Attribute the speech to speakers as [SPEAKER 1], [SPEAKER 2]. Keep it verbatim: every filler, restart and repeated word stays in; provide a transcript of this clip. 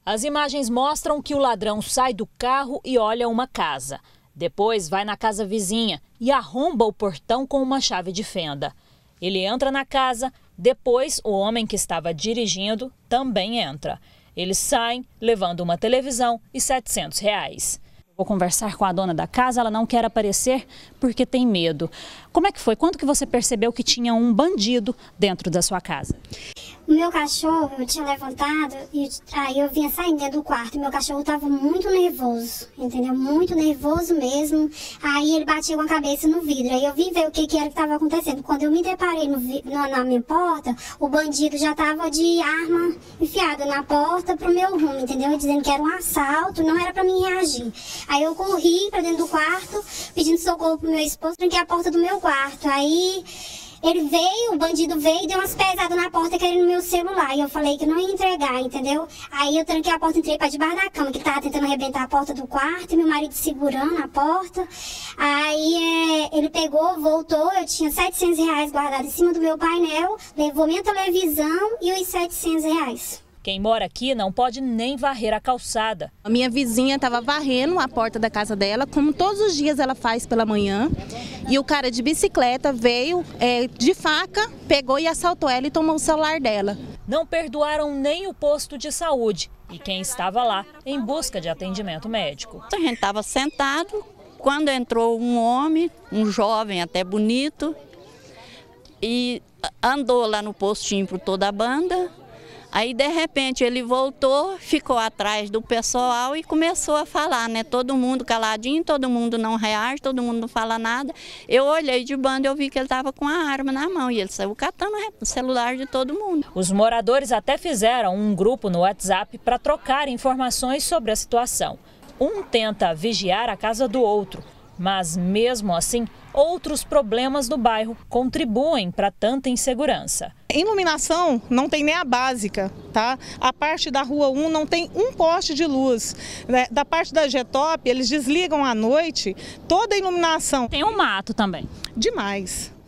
[SPEAKER 1] As imagens mostram que o ladrão sai do carro e olha uma casa. Depois vai na casa vizinha e arromba o portão com uma chave de fenda. Ele entra na casa, depois o homem que estava dirigindo também entra. Eles saem levando uma televisão e setecentos reais. Vou conversar com a dona da casa, ela não quer aparecer porque tem medo. Como é que foi? Quando que você percebeu que tinha um bandido dentro da sua casa?
[SPEAKER 2] O meu cachorro, eu tinha levantado e aí eu vinha saindo dentro do quarto. E meu cachorro estava muito nervoso, entendeu? Muito nervoso mesmo. Aí ele batia com a cabeça no vidro. Aí eu vim ver o que, que era que estava acontecendo. Quando eu me deparei no, na, na minha porta, o bandido já estava de arma enfiada na porta pro meu rumo, entendeu? Dizendo que era um assalto, não era para mim reagir. Aí eu corri para dentro do quarto, pedindo socorro pro meu esposo, tranquei a porta do meu quarto. Aí ele veio, o bandido veio e deu umas pesadas na porta querendo meu celular. E eu falei que não ia entregar, entendeu? Aí eu tranquei a porta, entrei para debaixo da cama, que ele tava tentando arrebentar a porta do quarto, e meu marido segurando a porta. Aí é, ele pegou, voltou, eu tinha setecentos reais guardados em cima do meu painel, levou minha televisão e os setecentos reais.
[SPEAKER 1] Quem mora aqui não pode nem varrer a calçada.
[SPEAKER 3] A minha vizinha estava varrendo a porta da casa dela, como todos os dias ela faz pela manhã. E o cara de bicicleta veio é, de faca, pegou e assaltou ela e tomou o celular dela.
[SPEAKER 1] Não perdoaram nem o posto de saúde e quem estava lá em busca de atendimento médico.
[SPEAKER 4] A gente estava sentado, quando entrou um homem, um jovem até bonito, e andou lá no postinho por toda a banda. Aí, de repente, ele voltou, ficou atrás do pessoal e começou a falar, né? Todo mundo caladinho, todo mundo não reage, todo mundo não fala nada. Eu olhei de banda e eu vi que ele estava com a arma na mão e ele saiu catando o celular de todo mundo.
[SPEAKER 1] Os moradores até fizeram um grupo no WhatsApp para trocar informações sobre a situação. Um tenta vigiar a casa do outro, mas mesmo assim, outros problemas do bairro contribuem para tanta insegurança.
[SPEAKER 5] Iluminação não tem nem a básica, tá? A parte da Rua um não tem um poste de luz, né? Da parte da Getop, eles desligam à noite toda a iluminação.
[SPEAKER 1] Tem um mato também.
[SPEAKER 5] Demais.